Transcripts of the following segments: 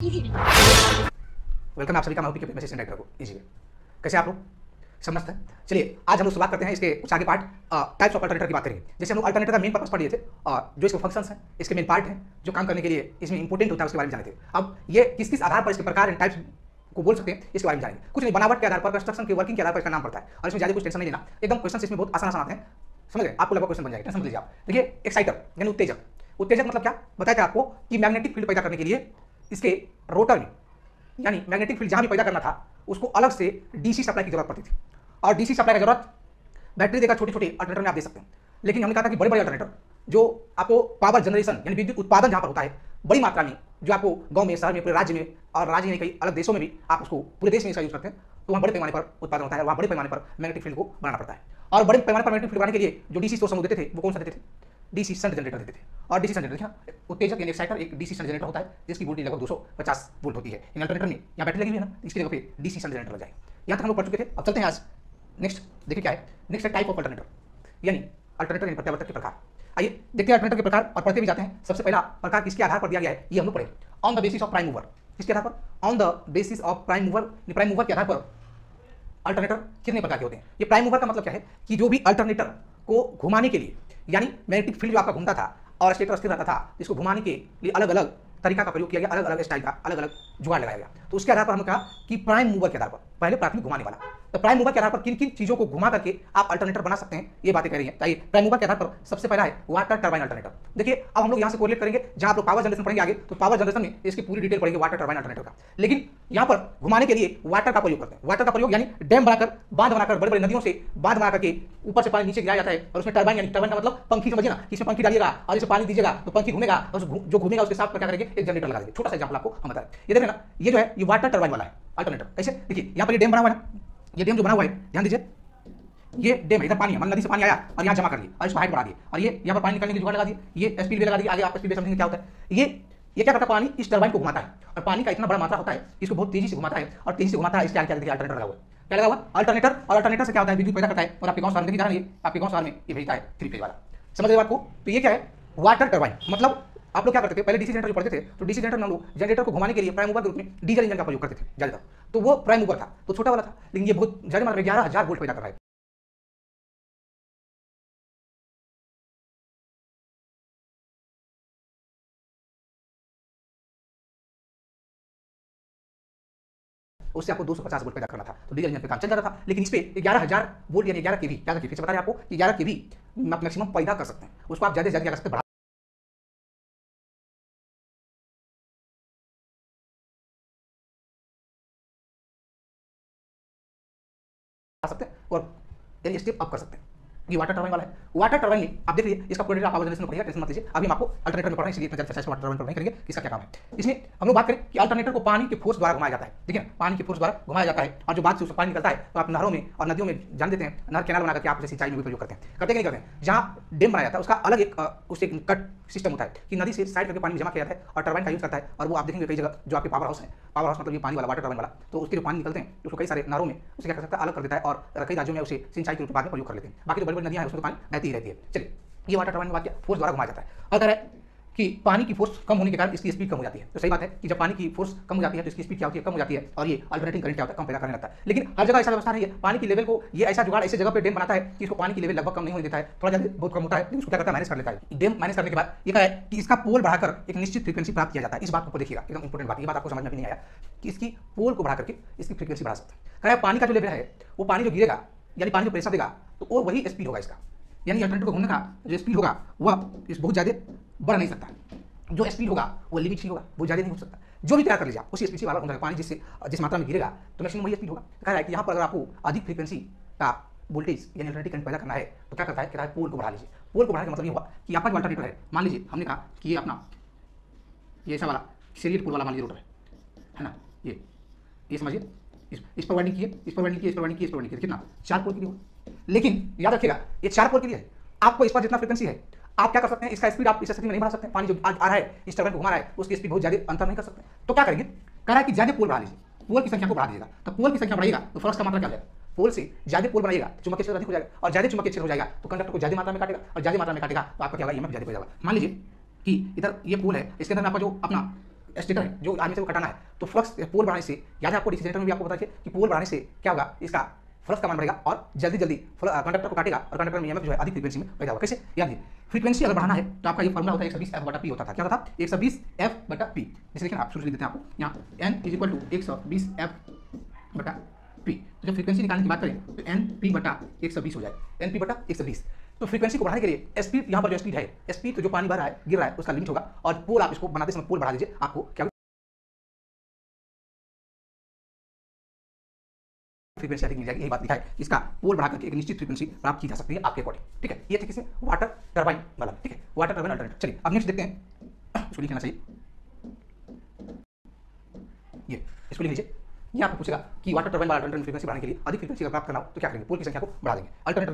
Welcome आप सभी का माउपी के मैसेज सेंटर को इजीवे। कैसे आप लोग सब मस्त है। चलिए आज हम लोग शुरुआत करते हैं इसके कुछ आगे पार्ट टाइप्स ऑफ अल्टरनेटर की बात करेंगे। जैसे हम लोग अल्टरनेटर का मेन पर्पस पढ़ लिए थे और जो इसके फंक्शंस हैं, इसके मेन पार्ट हैं जो काम करने के लिए इसमें इंपॉर्टेंट होता है उसके बारे में जाने थे। अब ये किस किस आधार पर इसके प्रकार एंड टाइप्स को बोल सकते हैं इसके बारे में जानेंगे। कुछ नहीं, बनावट के आधार पर, कंस्ट्रक्शन के वर्किंग के आधार पर इसका नाम पड़ता है और इसमें ज़्यादा कुछ टेंशन नहीं लेना। एकदम क्वेश्चन इसमें बहुत आसान आते हैं, समझ गए? आपको लगभग क्वेश्चन बन जाएगा, टेंशन मत लीजिए आप। देखिए एक्साइटर यानी उत्तेजक। उत्तेजक मतलब क्या बताया था आपको कि मैग्नेटिक फील्ड पैदा करने के लिए इसके रोटर में यानी मैग्नेटिक फील्ड जहां भी पैदा करना था उसको अलग से डीसी सप्लाई की जरूरत पड़ती थी। और डीसी सप्लाई की जरूरत बैटरी देकर छोटे छोटे अल्टरनेटर में आप दे सकते हैं। लेकिन हमने कहा था कि बड़े बड़े अल्टरनेटर जो आपको पावर जनरेशन यानी विद्युत उत्पादन जहां पर होता है बड़ी मात्रा में, जो आपको गांव में, शहर में, पूरे राज्य में और राज्य में कई अलग देशों में भी आप उसको पूरे देश में इसका यूज करते हैं, तो वहाँ बड़े पैमाने पर उत्पादन होता है, वहाँ बड़े पैमाने पर मैग्नेटिक फील्ड को बनाना पड़ता है। और बड़े पैमाने पर मैग्नेटिक फील्ड बनाने के लिए जो डीसी सोर्स हम देते थे वो कौन सा देते थे? डीसी शंट जनरेटर देते थे। और डीसी शंट जनरेटर देखिए, उत्तेजक यानी एक्साइटर एक डीसी शंट जनरेटर होता है जिसकी वोल्टेज लगभग 250 वोल्ट होती है। इन अल्टरनेटर में यहाँ बैटरी लगी हुई है ना, इसकी जगह पे डीसी शंट जनरेटर लग जाए। यहाँ तक हम लोग पढ़ चुके थे। अब चलते हैं आज नेक्स्ट, देखिए क्या है नेक्स्ट है टाइप ऑफ अल्टरनेटर यानी अल्टरनेटर यानी प्रत्यावर्तक के प्रकार। आइए देखते हैं अल्टरनेटर के प्रकार और पढ़ते भी जाते हैं। सबसे पहला प्रकार किसके आधार पर दिया गया है ये हम लोग पढ़ेंगे। On the basis of prime mover. किसके आधार पर? On the basis of prime mover. Prime mover के आधार पर अल्टरनेटर कितने प्रकार के होते हैं? ये प्राइम मूवर का मतलब क्या है कि जो भी अल्टरनेटर को घुमाने के लिए यानी मैग्नेटिक फील्ड जो आपका घूमता था और स्टेटर स्थिर रहता था, इसको घुमाने के लिए अलग अलग तरीका का प्रयोग किया गया, अलग अलग स्टाइल का अलग अलग जुगाड़ लगाया गया। तो उसके आधार पर हमने कहा कि प्राइम मूवर के आधार पर, पहले प्राथमिक घुमाने वाला, तो प्राइम मूवर के आधार पर किन किन चीजों को घुमा करके आप अल्टरनेटर बना सकते हैं ये बातें कह रही हैं। ताकि प्राइम मूवर के आधार पर सबसे पहला है वाटर टर्बाइन अल्टरनेटर। देखिए अब हम लोग यहाँ से कोरिलेट करेंगे, जहां आप लोग पावर जनरेशन पढ़ेंगे आगे तो पावर जनरेशन में इसकी पूरी डिटेल पढ़ेंगे वाटर टर्बाइन अल्टरनेटर का। लेकिन यहाँ पर घुमाने के लिए वाटर का प्रयोग करते हैं। वाटर का प्रयोग यानी डैम बनाकर, बांध बनाकर, बड़े बड़े नदियों से बांध बना करके ऊपर से पानी नीचे गिराया जाता है और उसमें टर्बाइन यानी टर्बाइन का मतलब पंखी, समझिए ना, इसमें पंखी डालिएगा और इसे पानी दीजिएगा तो पंखी घूमेगा और जो घूमेगा उसके साथ क्या करेंगे, एक जनरेटर लगा देंगे। छोटा सा एग्जांपल आपको हम बताएं। ये देखिए ना, ये जो है ये वाटर टर्बाइन वाला है अल्टरनेटर। कैसे? देखिए यहाँ पर ये डैम बना हुआ है, ये डैम जो बना हुआ है ध्यान दीजिए, ये डैम है, इधर पानी है, मतलब नदी से पानी आया और यहाँ जमा कर लिया और इसको हाइट बढ़ा दिया और ये यहाँ पर पानी निकलने की जुगाड़ लगा दी, ये स्पीड भी लगा दी। आगे आप स्पीड समझेंगे क्या होता है। ये क्या करता है, पानी इस टरबाइन को घुमाता है और पानी का इतना बड़ा मात्रा होता है इसको बहुत तेजी से घुमाता है और तेजी से घुमाता है। इसके आगे क्या देखिए अल्टरनेटर लगा हुआ है, क्या लगा हुआ? अल्टरनेटर। और अल्टरनेटर से क्या होता है, विद्युत पैदा करता है और आपके गाँव शहर में देखिए, आपके गाँव शहर में ये भेजता है 3 फेज वाला। समझ गए बात को? तो ये क्या है, वाटर टरबाइन। मतलब आप लोग क्या करते थे, पहले डीसी जनरेटर जो पढ़ते थे तो डीसी जनरेटर में हम लोग जनरेटर को घुमाने के लिए प्राइम मूवर के रूप में डीजल इंजन का प्रयोग करते थे ज्यादातर, तो वो प्राइम मूवर था, तो छोटा वाला था। लेकिन ये बहुत ज्यादा मात्रा में 11,000 वोल्ट पैदा कर रहा है उससे आपको 250 वोल्ट पैदा करना था, तो डीजल इंजन पे काम चल जाता था। लेकिन इस पे 11,000 वोल्ट यानी 11 केवी, क्या फिर से बता रहे हैं आपको कि 11 केवी मैक्सिमम पैदा कर सकते हैं, उसको आप ज्यादा से ज्यादा क्या कर सकते हैं, सकते हैं और यानी स्टेप अप कर सकते हैं। ये वाटर टरबाइन वाला है। वाटर टरबाइन में आप देखिए इसका पूरा आप पावर जनरेशन पढ़िएगा, टेंशन मत लीजिए। अभी हम आपको अल्टरनेटर में पढ़ रहे हैं इसलिए इतना ज्यादा वाटर टरबाइन पर नहीं करेंगे, इसका क्या काम है। इसमें हम लोग बात करें कि अल्टरनेटर को पानी के फोर्स द्वारा घुमाया जाता है। ठीक है, पानी के फोर्स द्वारा घुमाया जाता है और जो बात से उसमें पानी निकलता है तो आप नहरों में और नदियों में जान देते हैं, नहर कैनाल बना करके आप सिंचाई में भी प्रयोग करते हैं। करते नहीं करते हैं, जहाँ डैम बनाया जाता है उसका अलग एक उससे कट सिस्टम होता है कि नदी से साइड करके पानी जमा किया जाता है और टरबाइन का यूज करता है। और वो आप देखेंगे कई जगह जो आपके पावर हाउस है, पावर हाउस मतलब ये पानी वाला वाटर टरबाइन वाला, तो उसके जो पानी निकलते हैं उसको कई सारे नहरों में उसे क्या कर सकता है, अलग कर देता है और कई राज्यों में उसे सिंचाई के रूप में बाद में प्रयोग कर लेते हैं। बाकी जो बड़ी बड़ी नदियां हैं उसमें पानी बहती ही रहती है। चलिए ये वाटर टरबाइन में बात क्या, फोर्स द्वारा घुमाया जाता है। अगर है कि पानी की फोर्स कम होने के कारण इसकी स्पीड कम हो जाती है, तो सही बात है कि जब पानी की फोर्स कम हो जाती है तो इसकी स्पीड क्या होती है, कम हो जाती है और ये अल्टरनेटिंग करंट क्या होता है, कम पैदा करने लगता है। लेकिन हर जगह ऐसा व्यवस्था नहीं है, पानी की लेवल को ये ऐसा जुगाड़ ऐसे जगह पे डैम बनाता है कि इसको पानी की लेवल लगभग कम नहीं होने देता है, थोड़ा ज्यादा बहुत कम होता है, लेकिन उसको क्या करता है, मैनेज कर लेता है। डैम मैनेज करने के बाद ये क्या है कि इसका पोल बढ़ाकर एक निश्चित फ्रीक्वेंसी प्राप्त किया जाता है। इस बात को देखिएगा, एकदम इंपॉर्टेंट बात, ये बात आपको समझ में भी नहीं आया कि इसकी पोल को बढ़ा करके इसकी फ्रीक्वेंसी बढ़ा सकते हैं। कह पानी का जो लेवल है वो पानी जो गिरेगा यानी पानी जो प्रेशर देगा तो वो वही स्पीड होगा इसका, यानी अल्टरनेटर को घूमने का जो स्पीड होगा वह इस बहुत ज्यादा बढ़ नहीं सकता। जो स्पीड होगा वो लिमिट ही होगा, वो ज्यादा नहीं हो सकता। जो भी तैयार कर लीजिए उसी स्पीड से वाला पानी जिस मात्रा में गिरेगा तो मैक्सिमम वही स्पीड होगा। कह रहा है कि यहाँ पर अगर आपको अधिक फ्रीक्वेंसी का वोल्टेज यानी अल्टरनेटिंग करंट पैदा करना है तो क्या करता है, कहता है पोल को बढ़ा लीजिए। पोल को बढ़ाने का मतलब ये हुआ कि आपका जो अल्टरनेटर है, मान लीजिए हमने कहा कि ये अपना ये ऐसा वाला सीरियल पोल वाला मान लीजिए रोटर है ना, ये समझिए, इस पर वाइंडिंग किए, इस पर वाइंडिंग किए, इस पर वाइंडिंग किए, इस पर वाइंडिंग किए, कितना 4 पोल के लिए होगा। लेकिन याद रखिएगा ये 4 पोल के लिए है, आपको इस पर जितना फ्रीक्वेंसी है आप क्या कर सकते हैं, इसका स्पीड आप इस स्थिति में नहीं बढ़ा सकते। पानी जो आ रहा है इस टरबाइन को घुमा रहा है उसकी स्पीड बहुत ज्यादा अंतर नहीं कर सकते, तो क्या करेंगे, कह रहा है कि ज्यादा पोल बढ़ा लीजिए, पोल की संख्या को बढ़ा दीजिएगा। तो पोल की संख्या बढ़ेगा तो फ्लक्स का मात्रा क्या हो जाएगा, पोल से ज्यादा पोल बनाएगा चुंबकीय क्षेत्र अधिक हो जाएगा और ज्यादा चुंबकीय क्षेत्र हो जाएगा तो कंडक्टर को ज्यादा मात्रा में काटेगा और ज्यादा मात्रा में काटेगा तो आपका क्या होगा, ईएमएफ ज्यादा हो जाएगा। मान लीजिए कि इधर ये पोल है, इसके अंदर आपका जो अपना स्टेटर है जो आर्मेचर को हटाना है, तो फ्लक्स पोल बढ़ाने से, याद है आपको डीसी जनरेटर में भी आपको पता है कि पोल बढ़ाने से क्या होगा, इसका फ्लक्स का मान बढ़ेगा और जल्दी जल्दी कंडक्टर को काटेगा और कंडक्टर में ईएमएफ जो है अधिक फ्रीक्वेंसी में पैदा होगा। कैसे? याद है फ्रीक्वेंसी अगर बढ़ाना है तो आपका ये फॉर्मूला होता है 120f/p होता था। क्या होता था? 120f/p। जैसे देखिए ना, आप शुरू लिख देते हैं आपको यहाँ n = 120f/p। तो जब फ्रीक्वेंसी निकालने की बात करें तो np/120 हो जाए, np/120। तो फ्रीक्वेंसी को बढ़ाने के लिए स्पीड, यहाँ पर जो स्पीड है, स्पीड तो जो पानी बह रहा है, गिर रहा है, उसका लिमिट होगा, और पोल आप इसको बनाते समय पोल बढ़ा दीजिए, आपको क्या फ्रीक्वेंसी अधिक मिल जाएगी। यही बात लिखा है, इसका पोल बढ़ा करके एक निश्चित फ्रीक्वेंसी प्राप्त की जा सकती है आपके अकॉर्डिंग। ठीक है, ये थे किसे वाटर टरबाइन वाला। ठीक है, वाटर टरबाइन अल्टरनेटर। चलिए अब नेक्स्ट देखते हैं, इसको लिख लेना चाहिए, ये इसको लिख लीजिए। ये आपको पूछेगा कि वाटर टरबाइन वाला अल्टरनेटर फ्रीक्वेंसी बढ़ाने के लिए अधिक फ्रीक्वेंसी अगर प्राप्त करना हो तो क्या करेंगे? पोल की संख्या को बढ़ा देंगे। अल्टरनेटर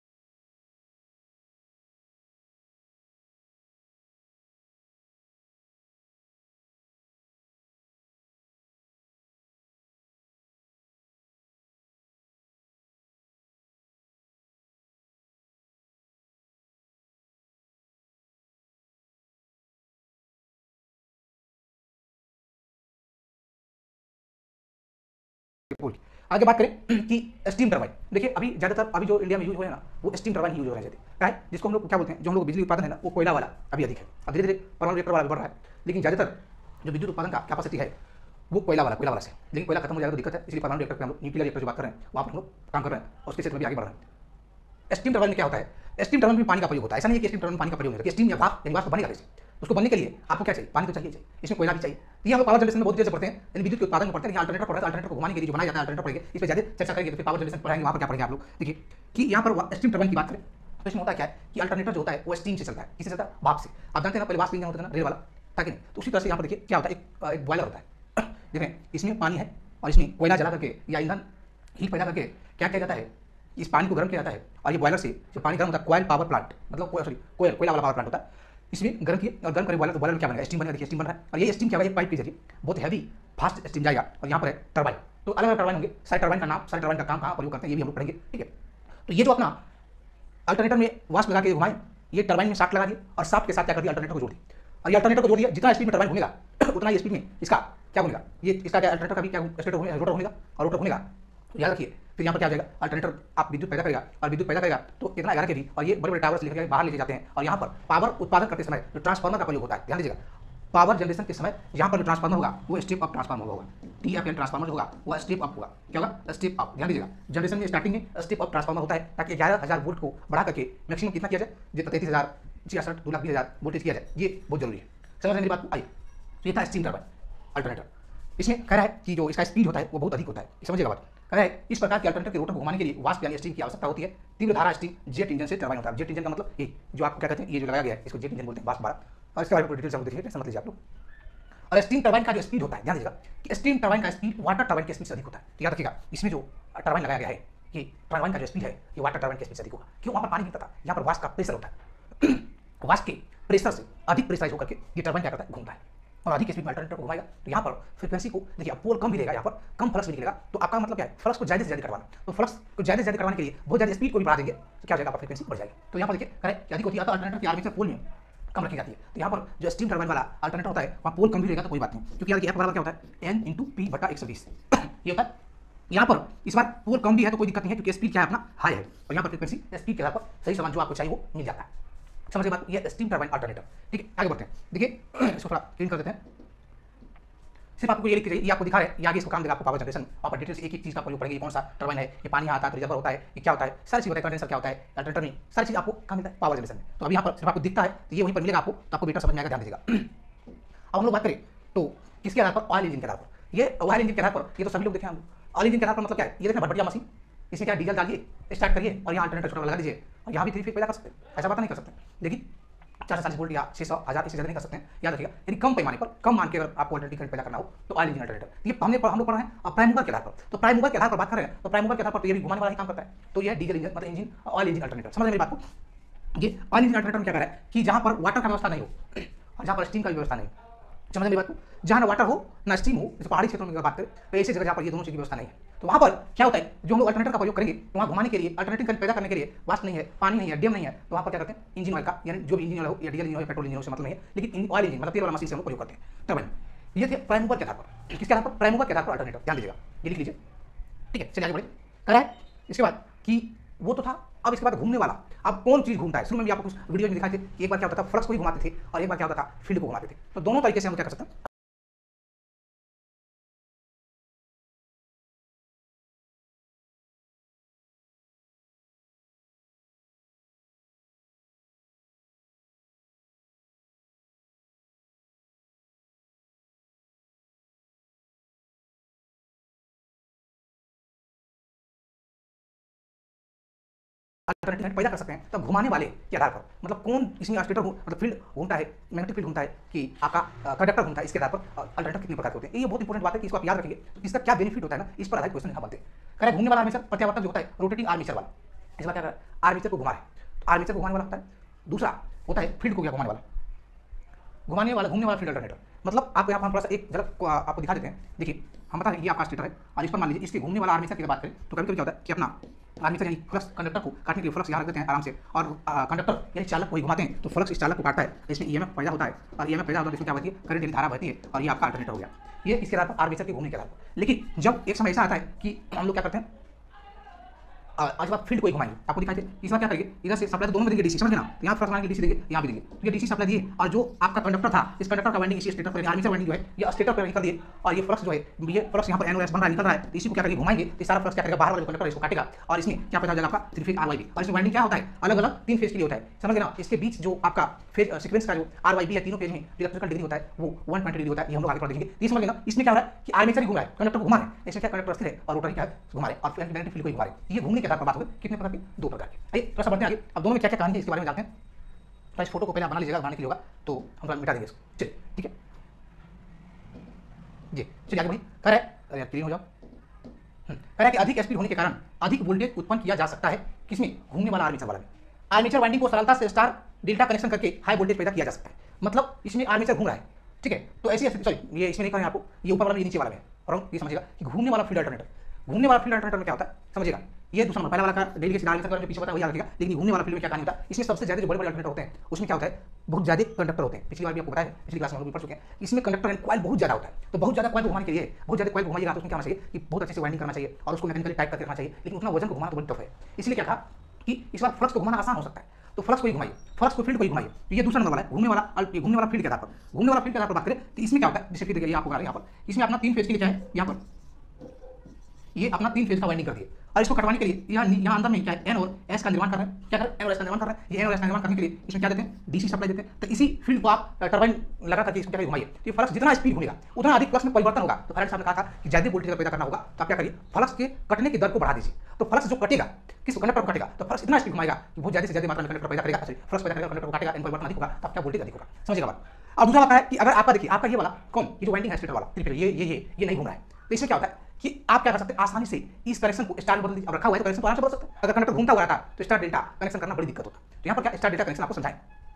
पोल की आगे बात करें कि स्टीम टरबाइन। देखिए अभी ज्यादातर अभी जो इंडिया में यूज हो रहे हैं ना, वो स्टीम टरबाइन ही यूज हो रहे हैं। क्या है? जिसको हम लोग क्या बोलते हैं, जो हम लोग बिजली उत्पादन है ना, वो कोयला वाला अभी अधिक है। अब धीरे धीरे परमाणु रिएक्टर वाला बढ़ रहा है, लेकिन ज्यादातर जो विद्युत उत्पादन का कैपेसिटी है वो कोयला वाला से। लेकिन कोयला खत्म हो जाएगा तो दिक्कत है, इसलिए परमाणु रिएक्टर पे हम लोग, न्यूक्लियर रिएक्टर जो बात कर रहे हैं, वहाँ पर हम लोग काम कर रहे हैं और उसके क्षेत्र में भी आगे बढ़ रहे हैं। स्टीम टरबाइन में क्या होता है? स्टीम टरबाइन में पानी का प्रयोग होता है। ऐसा नहीं है कि स्टीम टरबाइन में पानी का प्रयोग नहीं होता, स्टीम या भाप यानी वाष्प बनेगा कैसे? उसको बनने के लिए आपको क्या चाहिए? पानी तो चाहिए, इसमें कोयला भी चाहिए। ये हम पावर जनरेशन में बहुत देर से पढ़ते हैं, यानी विद्युत के उत्पादन में पढ़ते हैं। अल्टरनेटर पढ़ते हैं, अल्टरनेटर को घुमाने के लिए जो बनाया जाता है अल्टरनेटर पढ़ेंगे, इस पर ज्यादा चर्चा करेंगे। तो फिर पावर जनरेशन पढ़ाएंगे, वहाँ पर क्या पढ़ेंगे आप लोग। देखिए कि यहाँ पर स्टीम टरबाइन की बात करें तो इसमें होता क्या है कि अल्टरनेटर जो होता है वो स्टीम से चलता है। किससे चलता है? भाप से। आप जानते हैं ना, पहले वाष्प इंजन होता है ना, रेल वाला, ताकि नहीं। तो उसी तरह से यहाँ पर देखिए क्या होता है, एक बॉयलर होता है। देखें इसमें पानी है और इसमें कोयला जला करके या ईंधन हीट पैदा करके क्या किया जाता है, इस पानी को गर्म किया जाता है, और ये बॉयलर से जो पानी गर्म होता है, कोयल पावर प्लांट, मतलब कोयला वाला पावर प्लांट होता है। इसमें गर्म किए और गर्म करे बॉयलर, तो बॉयलर में क्या बनेगा? स्टीम बनेगा। देखिए स्टीम बन रहा है, और ये स्टीम क्या होगा, एक पाइप के जरिए बहुत हैवी फास्ट स्टीम जाएगा, और यहाँ पर है टरबाइन। तो अलग अलग टरबाइन होंगे, सारे टरबाइन का नाम, सारे टरबाइन का काम कहाँ प्रयोग करते हैं, ये भी हम लोग पढ़ेंगे। ठीक है, तो ये जो अपना अल्टरनेटर में वाष्प लगा के घुमाए, ये टरबाइन में शाफ्ट लगा दिए और शाफ्ट के साथ क्या कर दिया, अल्टरनेटर को जोड़ दिया। और ये अल्टरनेटर को जोड़ दिया, जितना स्पीड में टरबाइन घूमेगा उतना ही स्पीड में इसका क्या घूमेगा, ये इसका क्या अल्टरनेटर का भी क्या स्टेटर घूमेगा, रोटर घूमेगा, और रोटर घूमेगा। तो याद रखिए, फिर यहाँ पर क्या हो जाएगा, अल्टरनेटर आप विद्युत पैदा करेगा, और विद्युत पैदा करेगा तो इतना 11 केवी, और ये बड़े बड़े टावर्स लेकर बाहर लेके जाते हैं। और यहाँ पर पावर उत्पादन करते समय जो ट्रांसफार्मर का प्रयोग होता है, ध्यान दीजिएगा, पावर जनरेशन के समय यहाँ पर जो ट्रांसफार्मर होगा वो स्टेप अप ट्रांसफार्मर होगा। TFN ट्रांसफार्मर होगा वो स्टेप अप होगा। क्या होगा? Step up. ध्यान दीजिएगा, जनरेशन में स्टार्टिंग में स्टेप अप ट्रांसफार्मर होता है, ताकि 11,000 वोल्ट को बढ़ा करके मैक्सिमम कितना किया जाए, जितना 33,000, 66, 2,20,000 वोल्टेज किया जाए। ये बहुत जरूरी है। समझ मेरी बात? आइए, तो ये था स्टीम टरबाइन अल्टरनेटर। इसमें कह रहा है कि जो इसका स्पीड होता है वो बहुत अधिक होता है। समझिएगा बात। कह रहा है इस प्रकार के अल्टरनेटर के रोटर को घुमाने के लिए वाष्प यानी स्टीम की आवश्यकता होती है। तीव्र धारा स्टीम जेट इंजन से टरबाइन होता है। जेट इंजन का मतलब ये जो आप क्या कहते हैं, ये जो लगाया गया है इसको जेट इंजन बोलते हैं, वाष्प बारा। और इसके बारे में डिटेल से देखिए, टेंशन मत लीजिए आप लोग। और स्टीम टरबाइन का जो स्पीड होता है, ध्यान दीजिएगा कि स्टीम टरबाइन का स्पीड वाटर टरबाइन के स्पीड से अधिक होता है। तो याद रखिएगा, इसमें जो टरबाइन लगाया गया है, ये टरबाइन का जो स्पीड है ये वाटर टरबाइन के स्पीड से अधिक होगा। क्यों? वहाँ पर पानी गिरता था, यहाँ पर वाष्प का प्रेशर होता है। वाष्प के प्रेशर से अधिक प्रेशराइज होकर के ये टरबाइन क्या करता है, घूमता है, और अधिक स्पीड में अल्टरनेटर को घुमाएगा। तो यहाँ पर फ्रीक्वेंसी को देखिए, पोल कम भी रहेगा, यहाँ पर कम फ्लक्स भी निकलेगा। तो आपका मतलब क्या है, फ्लक्स को ज्यादा से ज्यादा करवाना। तो फ्लक्स को ज्यादा से ज्यादा करवाने के लिए बहुत ज्यादा स्पीड को भी बढ़ा देंगे, तो क्या हो जाएगा, आपका फ्रीक्वेंसी बढ़ जाएगी। तो यहाँ पर देखिए करें अधिक होती है तो अल्टरनेटर की आर्मेचर पोल में कम रखी जाती है। तो यहाँ पर जो स्टीम टरबाइन वाला अल्टरनेटर होता है वहाँ पोल कम भी रहेगा तो कोई बात नहीं, क्योंकि यहाँ F बराबर क्या होता है, N × P/120 ये होता है। यहाँ पर इस बार पोल कम भी है तो कोई दिक्कत नहीं है, क्योंकि स्पीड क्या है अपना हाई है, और यहाँ पर फ्रीक्वेंसी स्पीड के आधार पर सही सामान जो आपको चाहिए वो मिल जाता है। समझिए बात, ये स्टीम टरबाइन अल्टरनेटर। ठीक है, आगे बढ़ते हैं। देखिए इसको थोड़ा क्लीन कर देते हैं। सिर्फ आपको ये लिख के चाहिए, ये आपको दिखा रहे हैं, ये आगे इसको काम देगा आपको पावर जनरेशन। वहाँ पर डिटेल से एक एक चीज़ का प्रयोग पड़ेगी, कौन सा टरबाइन है, ये पानी आता है तो रिजर्वर होता है, ये क्या होता है, सारी चीज़ होता है, कंडेंसर क्या होता है, अल्टरनेटर में सारी चीज़ आपको कहाँ मिलता है, पावर जनरेशन में। तो अभी यहाँ पर सिर्फ आपको दिखता है तो ये वहीं पर मिलेगा आपको, तो आपको बेटर समझ में आएगा, ध्यान दीजिएगा। अब हम लोग बात करें तो किसके आधार पर, ऑयल इंजन के आधार पर। ये ऑयल इंजन के आधार पर, ये तो सभी लोग देखें हम। ऑयल इंजन के आधार पर मतलब क्या है, ये देखना भटभटिया मशीन, इसमें क्या डीजल डालिए, स्टार्ट करिए, और यहाँ अल्टरनेटर छोटा लगा दीजिए, और यहाँ भी 3 फेज पैदा कर सकते हैं। ऐसा बात नहीं कर सकते, लेकिन 440 वोल्ट या 600, 1000 इससे ज़्यादा नहीं कर सकते हैं। याद रखिएगा, यानी कम पैमाने पर, कम मान के अगर आपको अल्टरनेटिव करंट पैदा करना हो तो ऑयल इंजन अल्टरनेटर। ये हम लोग पढ़ रहे हैं और प्राइम मूवर के आधार पर। तो प्राइम मूवर के आधार पर बात कर रहे हैं, तो प्राइम मूवर के आधार पर तो ये भी घुमाने वाला ही काम करता है। तो ये डीजल इंजन मतलब इंजन, ऑयल इंजन अल्टरनेटर। समझ मेरी बात को। ये ऑयल इंजन अल्टरनेटर में क्या कर रहा है कि जहाँ पर वाटर का व्यवस्था नहीं हो और जहाँ पर स्टीम का व्यवस्था नहीं, समझ मेरी बात को, जहाँ ना वाटर हो ना स्टीम हो, जैसे पहाड़ी क्षेत्रों में बात करें तो ऐसी जगह जहाँ पर ये दोनों चीज़ की व्यवस्था नहीं है, तो वहाँ पर क्या होता है, जो हम लोग अल्टरनेटर का प्रयोग करेंगे तो वहाँ घुमाने के लिए, अल्टरनेटिव करंट पैदा करने के लिए वाष्प नहीं है, पानी नहीं है, डैम नहीं है, तो वहाँ पर क्या करते हैं, इंजन ऑयल का, यानी जो भी इंजन ऑयल हो या डीजल इंजन हो या पेट्रोल इंजन हो से मतलब नहीं है, लेकिन ऑयल इंजन मतलब तेल वाला मशीन से हम लोग प्रयोग करते हैं टरबाइन। ये थे प्राइम मूवर के आधार पर। किसके आधार पर? प्राइम मूवर के आधार पर अल्टरनेटर। ध्यान दीजिएगा, ये लिख लीजिए, ठीक है। चलिए आगे बढ़े। कह रहा है इसके बाद कि वो तो था, अब इसके बाद घूमने वाला। अब कौन चीज घूमता है? शुरू में भी आपको कुछ वीडियो में दिखाए थे कि एक बार क्या होता था, फ्लक्स को ही घुमाते थे और एक बार क्या होता था, फील्ड को घुमाते थे। तो दोनों तरीके से हम क्या कर सकते हैं, अल्टरनेट पैदा कर सकते हैं। तब घुमाने वाले के आधार पर, मतलब कौन इसमें स्टेटर मतलब फील्ड घूमता है, मैग्नेटिक फील्ड घूमता है कि आपका कंडक्टर घूमता है, इसके आधार पर अल्टरनेटर कितने प्रकार के होते हैं। ये बहुत इंपॉर्टेंट बात है कि इसको आप याद रखिए। इसका क्या बेनिफिट होता है ना, इस पर आधारित क्वेश्चन यहाँ बनते हैं। कह घूमने वाला आर्मेचर प्रत्यावर्तन जो होता है, रोटेटिंग आर्मेचर वाला, इसमें क्या कर रहा है, आर्मेचर को घुमा रहा है, तो आर्मेचर को घुमाने वाला होता है। दूसरा होता है फील्ड को क्या घुमाने वाला, घुमाने वाला घूमने वाला फील्ड अल्टरनेटर। मतलब आपको यहाँ पर हम थोड़ा सा एक झलक आपको दिखा देते हैं। देखिए हम बता रहे हैं ये आपका स्टेटर है और इस पर मान लीजिए इसके घूमने वाला आर्मेचर की बात करें तो कभी कभी क्या होता है कि अपना आर्मेचर यानी फ्लक्स कंडक्टर को काटने के लिए फ्लक्स यहाँ रख देते हैं आराम से, और कंडक्टर यानी चालक को ही घुमाते हैं तो फ्लक्स इस चालक को काटता है, इसमें ईएमएफ पैदा होता है और ईएमएफ पैदा होता है इसमें क्या बहती है, करंट यानी धारा बहती है और ये आपका अल्टरनेटर हो गया। ये इसके आधार पर आर्मेचर के घूमने के आधार पर। लेकिन जब एक समय ऐसा आता है कि हम लोग क्या करते हैं, आज बात फील्ड को ही घुमाएंगे, आपको दिखाई दे। इस बार क्या करेंगे, इधर से सप्लाई तो दोनों में देंगे डीसी, समझ ना, यहाँ फ्लक्स लाइन डीसी देंगे, यहाँ भी देंगे, तो ये डीसी सप्लाई दिए और जो आपका कंडक्टर था इस कंडक्टर का वाइंडिंग इसी स्टेटर पर आर्मेचर वाइंडिंग जो है ये स्टेटर पर निकल दिए और ये फ्लक्स जो है, ये फ्लक्स यहाँ पर एनओएस बन रहा है, निकल रहा है, इसी को क्या करेंगे, घुमाएंगे तो सारा फ्लक्स क्या करेगा, बाहर वाले कंडक्टर इसको काटेगा और इसमें क्या पैदा हो जाएगा आपका 3 फेज आरवाईबी। और इसमें वाइंडिंग क्या होता है, अलग अलग 3 फेज के लिए होता है, समझ गए ना। इसके बीच जो आपका फेज सीक्वेंस का जो आरवाईबी है तीनों फेज में इलेक्ट्रिकल डिग्री होता है वो 120 डिग्री होता है, ये हम लोग आगे पढ़ देखेंगे। ये समझ गए ना। इसमें क्या हो रहा है कि आर्मेचर ही घुमा है, कंडक्टर घुमा है, इसमें क्या कंडक्टर स्थिर है और रोटर क्या है घुमा रहे और मैग्नेटिक फील्ड को घुमा रहे। ये घूमने के आधार पर बात हो गई कितने प्रकार की, 2 प्रकार की। आइए थोड़ा सा बढ़ते हैं आगे। अब दोनों में क्या क्या कहानी है इसके बारे में जानते हैं। तो इस फोटो को पहले आप बना लीजिएगा, बनाने के लिए होगा तो हम मिटा देंगे इसको, चलिए ठीक है जी। चलिए आगे बढ़िए। कह रहा है, अरे क्लीन हो जाओ। कह रहा है कि अधिक स्पीड होने के कारण अधिक वोल्टेज उत्पन्न किया जा सकता है, किसमें, घूमने वाला आर्मेचर वाला में। आर्मेचर वाइंडिंग को सरलता से स्टार डेल्टा कनेक्शन करके हाई वोल्टेज पैदा किया जा सकता है। मतलब इसमें आर्मेचर घूम रहा है, ठीक है। तो ऐसी सॉरी ये इसमें नहीं करेंगे आपको, ये ऊपर वाला ये नीचे वाला में, और ये समझिएगा कि घूमने वाला फील्ड अल्टरनेटर, घूमने वाला फील्ड अल्टरनेटर में क्या होता है समझिएगा। ये दूसरा नंबर, पहला वाला का डेली के आर्मेचर जो पीछे पता है वही याद रखिएगा। लेकिन घूमने वाला फील्ड में क्या कहानी होता है, इसमें सबसे ज्यादा जो बड़े बड़े अल्टरनेटर होते हैं उसमें क्या होता है, बहुत ज्यादा कंडक्टर होते हैं। पिछली बार भी आपको बताया, पिछली क्लास में हम लोग पढ़ चुके हैं। इसमें कंडक्टर एंड कॉइल बहुत ज्यादा होता है, तो बहुत ज्यादा कॉइल घुमाने के लिए बहुत ज्यादा कॉइल घुमाइएगा तो उसमें क्या होना चाहिए कि बहुत अच्छे से वाइंडिंग करना चाहिए और उसको मैकेनिकली टाइप करके रखना चाहिए। लेकिन उतना वजन को घुमाना तो बहुत टफ है, इसलिए क्या था कि इस बार फ्लक्स को घुमाना आसान हो सकता है, तो फ्लक्स को ही घुमाइए, फ्लक्स को फील्ड को ही घुमाइए। तो ये दूसरा नंबर वाला है, घूमने वाला फील्ड के आधार पर। घूमने वाला फील्ड के आधार पर बात करें तो इसमें क्या होता है, जैसे फिर देखिए आपको यहाँ पर इसमें अपना 3 फेज के लिए क्या है, यहाँ पर ये अपना 3 फेज का वाइंडिंग कर दिए और इसको कटवाने के लिए यहाँ अंदर में क्या है, एन और एस का निर्माण कर रहे हैं। क्या कर रहे हैं, एन और एस का निर्माण कर रहे हैं। ये एन और एस का निर्माण करने के लिए इसमें क्या देते हैं, डीसी सप्लाई देते हैं। तो इसी फील्ड को आप टरबाइन लगा करके इसको क्या घुमाइए, तो ये फ्लक्स जितना स्पीड घूमेगा उतना अधिक फ्लक्स में परिवर्तन होगा। तो करंट साहब ने कहा था कि ज्यादा वोल्टेज पैदा करना होगा तो आप क्या करिए, फ्लक्स के कटने की दर को बढ़ा दीजिए। तो फ्लक्स जो कटेगा किस कंडक्टर को कटेगा, तो फ्लक्स इतना स्पीड घुमाएगा कि बहुत ज्यादा से ज्यादा मात्रा में कंडक्टर पैदा करेगा, फ्लक्स पैदा करेगा, कंडक्टर को काटेगा, इन परिवर्तन अधिक होगा तो आपका वोल्टेज अधिक होगा, समझिएगा बात। और दूसरा बात है कि अगर आपका देखिए आपका ये वाला कौन, ये जो वाइंडिंग है स्टेटर वाला, ये नहीं घूम रहा है, तो इसमें क्या होता है कि आप क्या कर सकते हैं, आसानी से इस कनेक्शन को स्टार बदल दीजिए। अब रखा हुआ है तो कनेक्शन को आराम से बदल सकते हैं। अगर कंडक्टर घूमता हुआ रहता तो स्टार डेल्टा कनेक्शन करना बड़ी दिक्कत होता। तो यहाँ पर क्या स्टार डेल्टा कनेक्शन आपको समझाएं।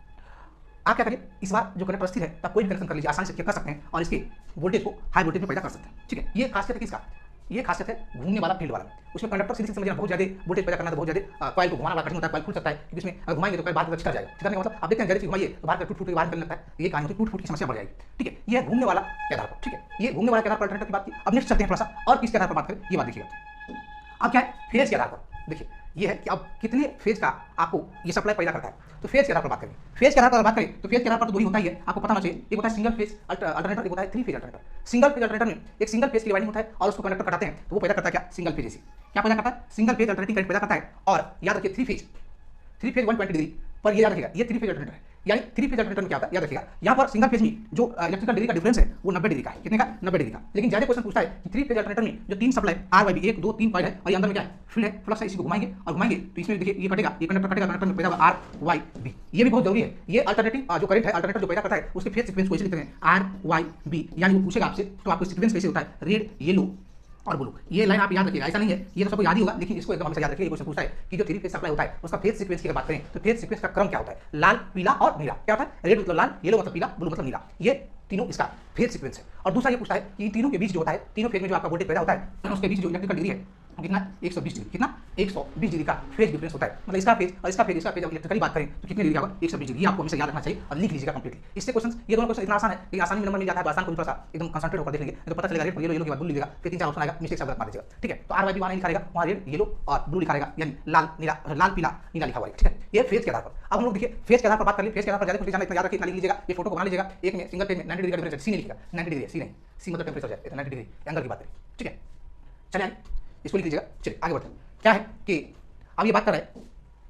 आप क्या करिए, इस बार जो कंडक्टर स्थिर है तब कोई भी कनेक्शन कर लीजिए, आसानी से कर सकते हैं और इसके वोल्टेज को हाई वोल्टेज में पैदा कर सकते हैं, ठीक है। ये खासियत है किसका, ये खासियत है घूमने वाला फील्ड वाला। उसमें कंडक्टर सीधे समझना बहुत ज्यादा वोल्टेज पैदा करना तो बहुत ज्यादा कॉइल को घुमाना कठिन होता है, कॉइल खुल सकता है क्योंकि इसमें अगर घुमाएंगे तो कॉइल बाहर तक छिड़ जाएगा। छिड़ने का मतलब आप देखते हैं जैसे घुमाइए तो बाहर का टूट के बाहर निकलने लगता है, ये कहानी होती है, टूट की समस्या बढ़ जाएगी, ठीक है। ये घूमने वाला के आधार पर, ठीक है। ये घूमने वाला के आधार पर अल्टरनेटर की बात की। अब नेक्स्ट चलते हैं थोड़ा सा और किसके आधार पर बात करें, ये बात देखिएगा। अब क्या है, फेज के आधार पर देखिए ये है कि अब कितने फेज का आपको ये सप्लाई पैदा करता है। तो फेज के आधार पर बात करें, फेज के आधार पर बात करें तो फेज के आधार पर तो 2 ही होता ही है, आपको पता होना चाहिए। एक होता है सिंगल फेज अल्टरनेटर, एक होता है 3 phase alternator. Single phase alternator में एक सिंगल फेज की वाइंडिंग होता है और उसको कंडक्टर कटाते हैं तो वो पैदा करता है क्या, सिंगल फेज एसी। क्या पैदा करता है, सिंगल फेज अल्टरनेटिंग करंट पैदा करता है। और याद रखिए 3 फेज 120 डिग्री पर, ये याद रखिएगा ये 3 फेज अल्टरनेटर है। यानी 3 फेज अल्टरनेटर में क्या होता है, याद रखिएगा यहाँ पर सिंगल फेज में जो इलेक्ट्रिकल डिग्री का डिफरेंस है वो 90 डिग्री का है। कितने का, 90 डिग्री का। लेकिन ज्यादा क्वेश्चन पूछता है कि 3 फेज अल्टरनेटर में जो 3 सप्लाई आरवाईबी 1 2 3 कॉइल है और ये अंदर में क्या है, फील्ड है, फ्लक्स है, इसी को घुमाएंगे और घुमाएंगे तो इसमें देखिए ये कटेगा, ये कंडक्टर कटेगा, कंडक्टर में पैदा होगा आरवाईबी। ये भी बहुत जरूरी है। ये अल्टरनेटिंग जो करंट है अल्टरनेटर जो पैदा करता है उसके फेज सीक्वेंस को ऐसे लिखते हैं आरवाईबी। यानी वो पूछेगा आपसे तो आपको सीक्वेंस कैसे होता है, रेड येलो और ब्लू। ये लाइन आप याद रखिएगा, ऐसा नहीं है ये तो सबको याद ही होगा, लेकिन इसको एकदम हमेशा याद रखिए। क्वेश्चन पूछता है कि जो 3 फेज सप्लाई होता है उसका फेज सीक्वेंस की बात करें तो फेज सीक्वेंस का क्रम क्या होता है, लाल पीला और नीला। क्या होता है, रेड मतलब लाल, येलो मतलब पीला, ब्लू मतलब नीला। ये तीनों इसका फेज सीक्वेंस है। और दूसरा ये पूछता है कि तीनों के बीच जो होता है, तीनों फेज में जो आपका वोल्टेज पैदा होता है उसके बीच जो इलेक्ट्रिकल डिग्री है कितना 120 डिग्री, कितना 120 डिग्री का फेज डिफरेंस होता है। मतलब इसका फेज और इसका फेज इलेक्ट्रिकली बात करें तो कितने डिग्री होगा 120 डिग्री। आपको हमेशा याद रखना चाहिए और लिख लीजिएगा कंप्लीटली। इससे क्वेश्चन ये दोनों क्वेश्चन इतना आसान है कि आसानी में नंबर मिल जाता है। आसान को थोड़ा सा एकदम कंसंट्रेट होकर देख लेंगे तो पता चलेगा रेड येलो येलो के बाद ब्लू लिखेगा, फिर 3-4 ऑप्शन आएगा, मिस्टेक सब गलत मार दीजिएगा। ठीक है, तो आर वाई बी वहां लिखा रहेगा, वहां रेड येलो और ब्लू लिखा रहेगा, यानी लाल नीला, लाल पीला नीला लिखा हुआ है। ठीक है, ये फेज के आधार पर। अब हम लोग देखिए फेज के आधार पर बात कर ले। फेज के आधार पर ज्यादा कुछ इतना याद रखिए, लिख लीजिएगा, ये फोटो को बना लीजिएगा। एक में सिंगल पेज में 90 डिग्री का टेंपरेचर सी नहीं लिखेगा, 90 डिग्री सी नहीं, सी मतलब टेंपरेचर है, 90 डिग्री एंगल की बात करें। ठीक है, चलिए आगे इसको लिख लीजिएगा। चलिए आगे बढ़ते हैं। क्या है कि अब ये बात कर रहे हैं,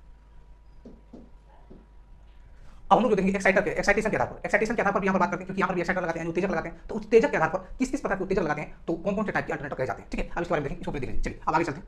अब हम लोग जो देखेंगे एक्साइटेशन के आधार पर। एक्साइटेशन के आधार पर भी यहाँ पर बात करते हैं, क्योंकि यहाँ पर भी एक्साइटर लगाते हैं, उत्तेजक लगाते हैं। तो उत्तेजक के आधार पर किस किस प्रकार के उत्तेजक लगाते हैं, तो कौन कौन से टाइप के अल्टरनेटर कहे जाते हैं। ठीक है, अब इसके बारे में देखेंगे, इसको देख लीजिए। चलिए अब आगे चलते हैं।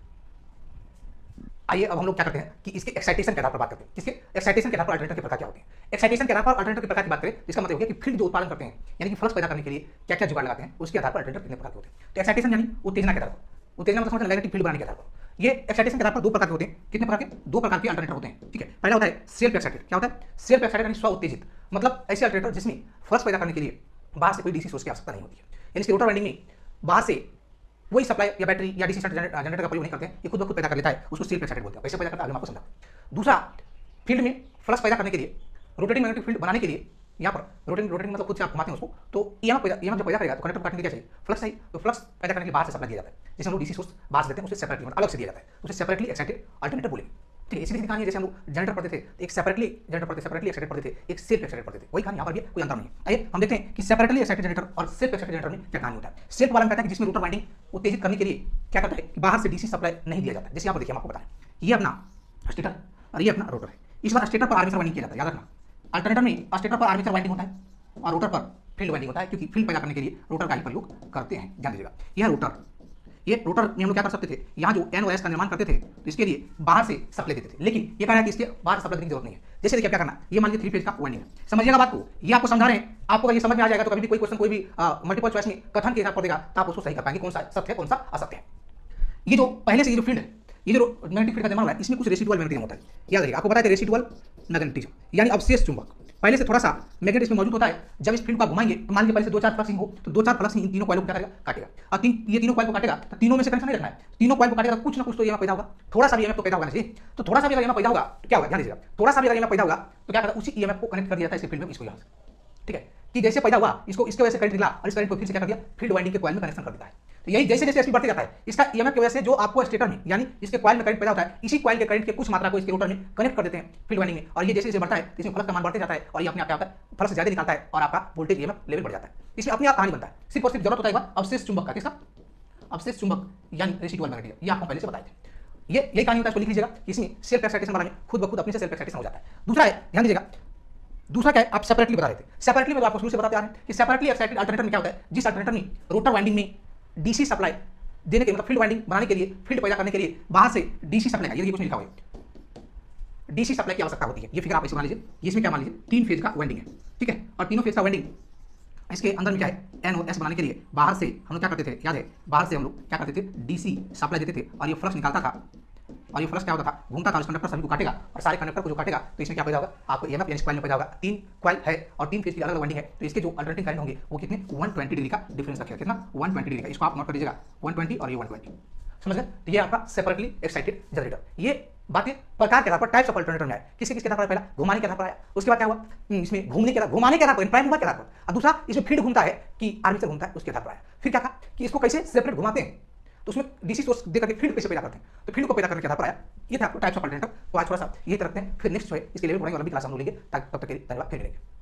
आइए अब हम लोग क्या करते हैं कि इसके एक्साइटेशन के आधार पर बात करते हैं। किसके एक्साइटेशन के आधार पर अल्टरनेटर के प्रकार क्या होते हैं। एक्साइटेशन के आधार पर अल्टरनेटर के प्रकार की बात करें, जिसका मतलब है कि फील्ड जो उत्पादन करते हैं, यानी कि फ्लक्स पैदा करने के लिए क्या क्या जुगाड़ लगाते हैं, उसके आधार पर अल्टरनेटर कितने प्रकार के होते हैं। तो एक्साइटेशन यानी उत्तेजना के आधार पर, उत्तेजना मतलब समझ नेगेटिव फील्ड बनाने के आधार पर। ये एक्साइटेशन के आधार पर दो प्रकार के होते हैं। कितने प्रकार के, दो प्रकार के अल्टरनेटर होते हैं। ठीक है, पहला होता है सेल्फ एक्साइटेड। क्या होता है सेल्फ एक्साइटेड, यानी स्व उत्तेजित। मतलब ऐसे अल्टरनेटर जिसमें फ्लक्स पैदा करने के लिए बाहर से कोई डीसी सोर्स की आवश्यकता नहीं होती है, यानी इसके रोटर वाइंडिंग में बाहर से वही सप्लाई या बैटरी या डीसी जनरेटर का प्रयोग नहीं करते हैं, ये खुद ब खुद पैदा कर लेता है, उसको सेल्फ एक्साइटेड बोलते हैं। कैसे पैदा करता है आगे मैं आपको समझा। दूसरा, फील्ड में फ्लक्स पैदा करने के लिए, रोटेटिंग मैग्नेटिक फील्ड बनाने के लिए, यहाँ पर रोटेटिंग मतलब खुद से आप घुमाते हैं उसको, तो ईएमएफ जब पैदा करेगा तो कंडक्टर को काटने के लिए क्या चाहिए, फ्लक्स चाहिए। तो फ्लक्स पैदा करने के लिए बाहर से सप्लाई दिया जाता है, जैसे हम लोग डीसी सोर्स बाहर से देते हैं, उसे सेपरेटली अलग से दिया जाता है, उसे सेपरेटली एक्साइटेड अल्टरनेटर बोलेंगे। ठीक है, इसी कहानी है जैसे हम लोग जनरेटर पढ़ते थे, एक सेपरेटली जनरेटर पढ़ते, सेपरेटली एक्साइटेड पढ़ते थे, एक सेल्फ एक्साइटेड पढ़ते थे। वही कहानी यहाँ पर भी कोई अंतर नहीं है। आइए हम देखते हैं कि सेपरेटली एक्साइटेड जनरेटर और सेल्फ एक्साइटेड जनरेटर में क्या कहानी होता है। सेल्फ वाला कहता है कि जिसमें रोटर वाइंडिंग उत्तेजित करने के लिए क्या करता है कि बाहर से डीसी सप्लाई नहीं दिया जाता। जैसे यहाँ पर देखिए, हम आपको बताएं, ये अपना स्टेटर और ये अपना रोटर है। इस बार स्टेटर पर आर्मेचर वाइंडिंग किया जाता है, याद रखना। अल्टरनेटर में स्टेटर पर आर्मेचर वाइंडिंग होता है और रोटर पर फील्ड वाइंडिंग होता है, क्योंकि फील्ड पैदा करने के लिए रोटर का ही प्रयोग करते हैं। ध्यान दीजिएगा, यह रोटर, ये रोटर में हम लोग क्या कर सकते थे, यहाँ जो एन और एस का निर्माण करते थे तो इसके लिए बाहर से सप्लाई देते थे, लेकिन ये कह रहा है कि इसके बाहर सप्लाई देने की जरूरत नहीं है। जैसे देखिए क्या करना, ये मान लीजिए 3 फेज का वाइंडिंग है। समझिएगा बात को, ये आपको समझा रहे हैं, आपको अगर ये समझ में आ जाएगा तो कभी भी कोई क्वेश्चन कोई भी मल्टीपल चॉइस में कथन के हिसाब पर देगा तो आप उसको सही कर पाएंगे, कौन सा सत्य है कौन सा असत्य है। ये जो पहले से ये जो फील्ड है, ये जो मैग्नेटिक फील्ड का निर्माण हुआ है, इसमें कुछ रेसिडुअल मैग्नेटिज्म होता है। याद रखिएगा, आपको पता है रेसिडुअल मैग्नेटिज्म यानी अवशेष चुंबक। पहले से थोड़ा सा मैग्नेट इसमें मौजूद होता है। जब इस फील्ड को घुमाएंगे तो मान लीजिए पहले से 2-4 फ्लक्सिंग हो, तो 2-4 फ्लक्सिंग इन तीनों कॉइल को क्या करेगा, काटेगा। और ये तीनों कॉइल को काटेगा तो तीनों में से कनेक्शन नहीं रखना है, तीनों कॉइल को काटेगा, कुछ ना कुछ तो ईएमएफ पैदा होगा, थोड़ा सा भी ईएमएफ तो पैदा होगा ना। तो थोड़ा सा भी अगर ईएमएफ पैदा होगा तो क्या होगा, ध्यान दीजिएगा, थोड़ा सा भी अगर ईएमएफ पैदा होगा तो क्या करेगा, उसी ईएमएफ को कनेक्ट कर दिया जाता है इसके फील्ड में, इसको यहाँ से। ठीक है, कि जैसे पैदा हुआ इसको, इसके वजह से करंट निकला और इस करंट को फिर से क्या कर दिया, फील्ड वाइंडिंग के कॉइल में कनेक्शन कर देता है। तो यही जैसे जैसे स्पीड बढ़ते जाता है, इसका ईएमएफ की वजह से जो आपको स्टेटर में यानी इसके कॉइल में करंट पैदा होता है, इसी कॉइल के करंट के कुछ मात्रा को इसके रोटर में कनेक्ट कर देते हैं फील्ड वाइंडिंग में, और ये जैसे जैसे बढ़ता है तो इसमें फ्लक्स का मान बढ़ते जाता है और ये अपने आप क्या होता है, फ्लक्स ज्यादा निकालता है और आपका वोल्टेज ईएमएफ लेवल बढ़ जाता है। इसमें अपने आप कहानी बनता है, सिर्फ और सिर्फ जरूरत होता है अवशेष चुंबक का। किसका, अवशेष चुंबक यानी रेसिडुअल मैग्नेटिज्म, ये आपको पहले से बताए थे। ये कहानी होता है, इसको लिख लीजिएगा। इसमें सेल्फ एक्साइटेशन वाला में खुद ब खुद अपने से सेल्फ एक्साइटेशन हो जाता है। दूसरा है, ध्यान दीजिएगा, दूसरा क्या है, आप सेपरेटली बता रहे थे। सेपरेटली में तो आपको शुरू से बताते आ रहे हैं कि सेपरेटली एक्साइटेड अल्टरनेटर में क्या होता है, जिस अल्टरनेटर में रोटर वाइंडिंग में डीसी सप्लाई देने के मतलब फील्ड वाइंडिंग बनाने के लिए, फील्ड पैदा करने के लिए बाहर से डीसी सप्लाई, ये कुछ लिखा हुआ है, डीसी सप्लाई की आवश्यकता होती है। ये फिगर आप इसे मान लीजिए, इसमें क्या मान लीजिए 3 फेज का वाइंडिंग है। ठीक है, और तीनों फेज का वाइंडिंग इसके अंदर में क्या है, एन और एस बनाने के लिए बाहर से हम लोग क्या करते थे, याद है, बाहर से हम लोग क्या करते थे, डीसी सप्लाई देते थे और ये फ्लक्स निकालता था, और ये फ्लक्स क्या होता था, घूमता था, इस कंडक्टर सभी को काटेगा और सारे कंडक्टर को जो काटेगा तो इसमें क्या पैदा होगा, आपको ईएमएफ यानी कॉइल में पैदा होगा। 3 कॉइल है और 3 फेज की अलग-अलग वाइंडिंग है, तो इसके जो अल्टरनेटिंग करंट होंगे वो कितने 120 डिग्री का डिफरेंस रखेगा। कितना 120 डिग्री का, इसको आप नोट कर दीजिएगा, 120 और ये 120, समझ गए। तो ये आपका सेपरेटली एक्साइटेड जनरेटर। ये बातें प्रकार के आधार पर टाइप्स ऑफ अल्टरनेटर में आए, किसके किसके आधार पर, पहला घुमाने के आधार पर आया, उसके बाद क्या हुआ, इसमें घूमने के आधार, घुमाने के आधार पर, प्राइम मूवर के आधार पर, और दूसरा इसमें फील्ड घूमता है कि आर्मेचर घूमता है, उसके आधार पर आया। फिर क्या कहा कि इसको कैसे सेपरेट घुमाते हैं, तो उसमें डीसी सोर्स देकर के फील्ड कैसे पैदा करते हैं, तो फील्ड को पैदा करने के आधार पर आया। ये था आपको टाइप्स ऑफ अल्टरनेटर। तो आज थोड़ा सा यही रखते हैं, फिर नेक्स्ट जो है इसके लेवल पढ़ेंगे और अभी क्लास हम लोग लेंगे। तब तक के लिए धन्यवाद, फिर मिलेंगे।